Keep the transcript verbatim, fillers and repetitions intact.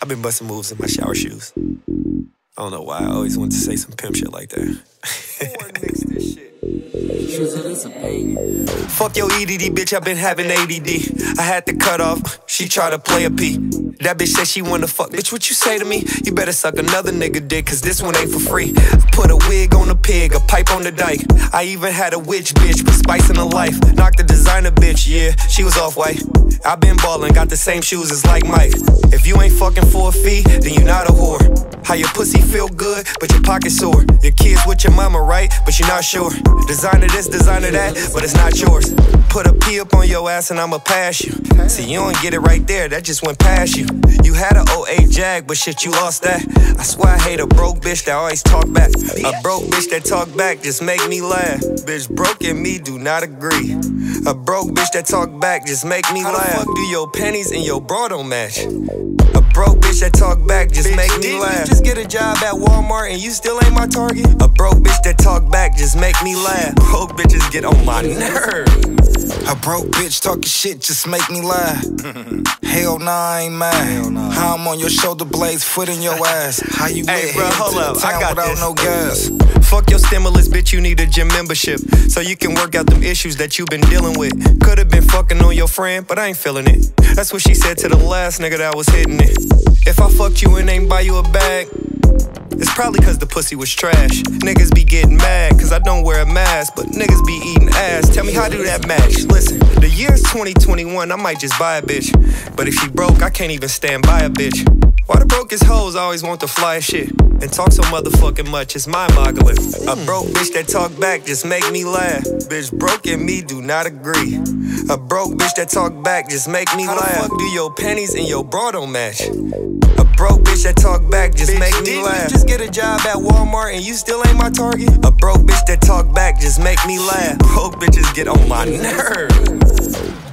I've been busting moves in my shower shoes. I don't know why, I always want to say some pimp shit like that. Fuck your E D D, bitch, I been having A D D. I had to cut off, she tried to play a P. That bitch said she wanna fuck, bitch, what you say to me? You better suck another nigga dick, cause this one ain't for free. Put a wig on a pig, a pipe on the dike. I even had a witch bitch, with spice in her life. Knocked the designer bitch, yeah, she was off-white. I been ballin', got the same shoes as like Mike. If you ain't fucking for a fee, then you not a whore. How your pussy feel good, but your pocket sore. Your kids with your mama, right? But you're not sure. Designer this, designer that, but it's not yours. Put a P up on your ass and I'ma pass you. See, you don't get it right there, that just went past you. You had a oh eight Jag, but shit, you lost that. I swear I hate a broke bitch that always talk back. A broke bitch that talk back just make me laugh. Bitch, broke and me do not agree. A broke bitch that talk back just make me laugh. How the fuck do your pennies and your bra don't match? A broke bitch that talk back just bitch, make me laugh. You just get a job at Walmart and you still ain't my target? A broke bitch that talk back just make me laugh. Broke bitches get on my nerves. A broke bitch talking shit just make me laugh. Hell nah, I ain't mad. Nah. How I'm on your shoulder blades, foot in your ass. How you hey, bro, hold up, I got without this. no gas. Fuck your stimulus, bitch, you need a gym membership so you can work out them issues that you been dealing with. Could've been fucking on your friend, but I ain't feeling it. That's what she said to the last nigga that was hitting it. If I fucked you and ain't buy you a bag, it's probably cause the pussy was trash. Niggas be getting mad cause I don't wear a mask, but niggas be eating ass. Tell me how do that match? Listen, the year's twenty twenty-one, I might just buy a bitch. But if she broke, I can't even stand by a bitch. Why the brokest hoes always want the fly shit and talk so motherfucking much, it's mind-boggling. A broke bitch that talk back just make me laugh. Bitch, broke and me do not agree. A broke bitch that talk back just make me how laugh. How the fuck do your pennies and your bra don't match? A broke bitch that talk back just bitch, make me laugh. You just get a job at Walmart and you still ain't my target? A broke bitch that talk back just make me laugh. Broke bitches get on my nerves.